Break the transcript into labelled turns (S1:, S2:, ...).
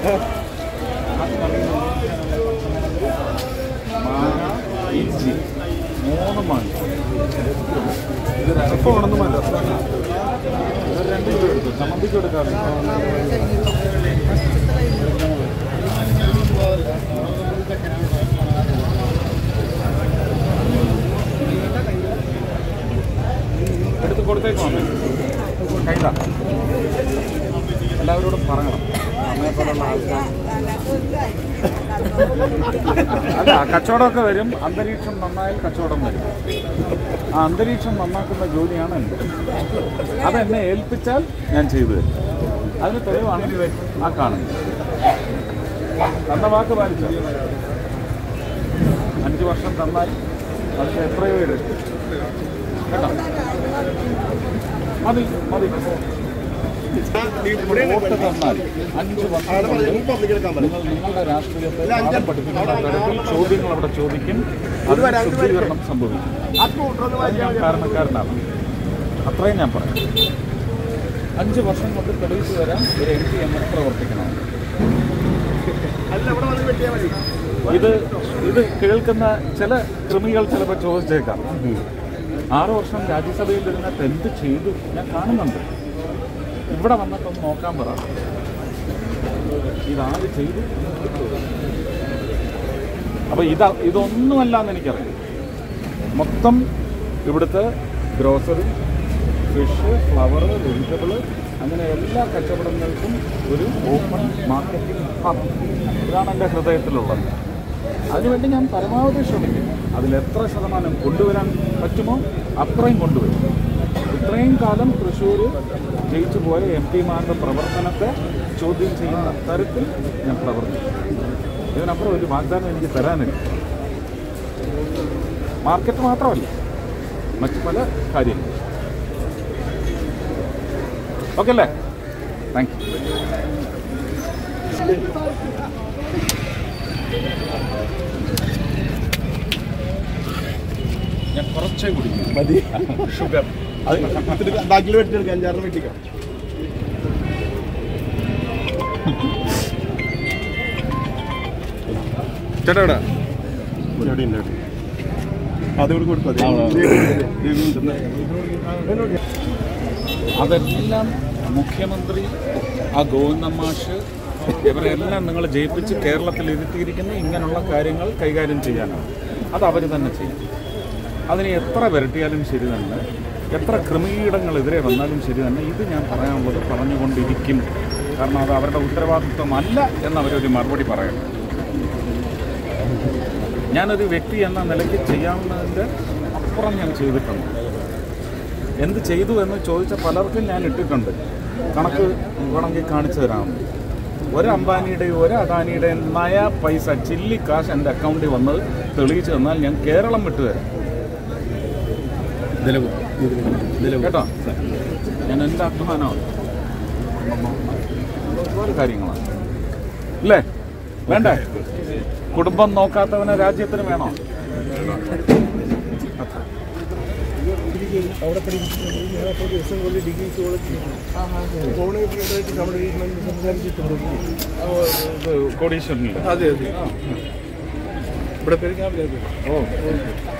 S1: ഇഞ്ചി 3 മണി. ഇത് രസമാണെന്ന് മനസ്സിലാക്കാം. ഇത് 2 കിലോ എടുത്തു. ചമ്മന്തിക്ക് എടുക്കാറ് എടുത്ത് കൊടുത്തേക്കോ. കൈതാ എല്ലാവരോടും പറയണം. അമ്മയെപ്പോലുള്ള ആൾക്കാർ അല്ല, കച്ചവടമൊക്കെ വരും. അന്തരീക്ഷം നന്നായാൽ കച്ചവടം വരും. ആ അന്തരീക്ഷം നന്നാക്കുന്ന ജോലിയാണ് എൻ്റെ. അതെന്നെ ഏൽപ്പിച്ചാൽ ഞാൻ ചെയ്തു തരും. അതിന് തെളിവാണ് ആ കാണുന്നത്. തന്ന വാക്ക് പാലിച്ചു. 5 വർഷം തന്നാൽ അതിന് എത്രയോ എടുക്കും കേട്ടോ. മതി മതി. വോട്ട് തന്നാൽ 5 വർഷം നിങ്ങളുടെ രാഷ്ട്രീയത്തെ പഠിപ്പിക്കുന്ന തരത്തിൽ ചോദ്യങ്ങൾ അവിടെ ചോദിക്കും. അതിന് ശുദ്ധീകരണം സംഭവിക്കും. അത് ഞാൻ കാരണക്കാരനാണ്. അത്രയും ഞാൻ പറയാം. 5 വർഷം കൊണ്ട് തെളിയിച്ചു തരാൻ ഒരു MP എങ്ങനെ പ്രവർത്തിക്കണം. ഇത് കേൾക്കുന്ന ചില കൃമികൾ ചിലപ്പോൾ ചോദിച്ചേക്കാം, 6 വർഷം രാജ്യസഭയിലിരുന്നിട്ട് എന്ത് ചെയ്തു ഞാൻ കാണുന്നുണ്ട്. ഇവിടെ വന്നിട്ടൊന്ന് നോക്കാൻ പറ. ഇതാര് ചെയ്തു? അപ്പോൾ ഇതൊന്നുമല്ലാന്ന് എനിക്കറിയാം. മൊത്തം ഇവിടുത്തെ ഗ്രോസറി, ഫിഷ്, ഫ്ലവർ, വെജിറ്റബിൾ, അങ്ങനെ എല്ലാ കച്ചവടങ്ങൾക്കും ഒരു ഓപ്പൺ മാർക്കറ്റിംഗ് ഹബ്. ഇതാണ് എൻ്റെ ഹൃദയത്തിലുള്ളത്. അതിനുവേണ്ടി ഞാൻ പരമാവധി ശ്രമിക്കും. അതിലെത്ര ശതമാനം കൊണ്ടുവരാൻ പറ്റുമോ അത്രയും കൊണ്ടുവരും. ഇത്രയും കാലം തൃശ്ശൂർ ജയിച്ചു പോയ MP-മാരുടെ പ്രവർത്തനത്തെ ചോദ്യം ചെയ്യുന്ന തരത്തിൽ ഞാൻ പ്രവർത്തിക്കും. ഇതിനപ്പുറം ഒരു വാഗ്ദാനം എനിക്ക് തരാനില്ല. മാർക്കറ്റ് മാത്രമല്ല, മറ്റു പല കാര്യങ്ങൾ. ഓക്കെ അല്ലേ? Thank you. ഞാൻ കുറച്ചേ കുടിക്കും. മതി. ഷുഗർ ബാക്കിൽ വെട്ടിയെടുക്കാം. 5-6 വെട്ടിക്കാം. ചേട്ടാ എവിടെ? അതോട് കൊടുക്കും. അതെല്ലാം മുഖ്യമന്ത്രി, ആ ഗോവിന്ദമാഷ്, ഇവരെല്ലാം നിങ്ങൾ ജയിപ്പിച്ച് കേരളത്തിൽ ഇരുത്തിയിരിക്കുന്ന ഇങ്ങനെയുള്ള കാര്യങ്ങൾ കൈകാര്യം ചെയ്യാനാണ്. അത് അവർ തന്നെ ചെയ്യും. അതിന് എത്ര വരട്ടിയാലും ശരി തന്നെ, എത്ര ക്രിമികീടങ്ങളെതിരെ വന്നാലും ശരി തന്നെ, ഇത് ഞാൻ പറയാനുള്ളത് പറഞ്ഞുകൊണ്ടിരിക്കും. കാരണം അത് അവരുടെ ഉത്തരവാദിത്വമല്ല എന്നവരൊരു മറുപടി പറയണം. ഞാനൊരു വ്യക്തി എന്ന നിലയ്ക്ക് ചെയ്യാവുന്നതിൻ്റെ അപ്പുറം ഞാൻ ചെയ്തിട്ടുണ്ട്. എന്ത് ചെയ്തു എന്ന് ചോദിച്ച പലർക്കും ഞാൻ ഇട്ടിട്ടുണ്ട്. കണക്ക് വേണമെങ്കിൽ കാണിച്ചു തരാം. ഒരു അംബാനിയുടെയും ഒരു അദാനിയുടെയും നയ പൈസ ചില്ലി കാശ് എൻ്റെ അക്കൗണ്ടിൽ വന്നത് തെളിയിച്ചു തന്നാൽ ഞാൻ കേരളം വിട്ടുതരാം. കേട്ടോ, ഞാൻ എൻ്റെ അഭിമാനമാണ്. ഒരുപാട് കാര്യങ്ങളാണ് അല്ലേ വേണ്ടേ? കുടുംബം നോക്കാത്തവനെ രാജ്യത്തിന് വേണോ? അവിടെ കോടീശ്വരനില്ല. അതെ അതെ. ഇവിടെ പേര് ഓ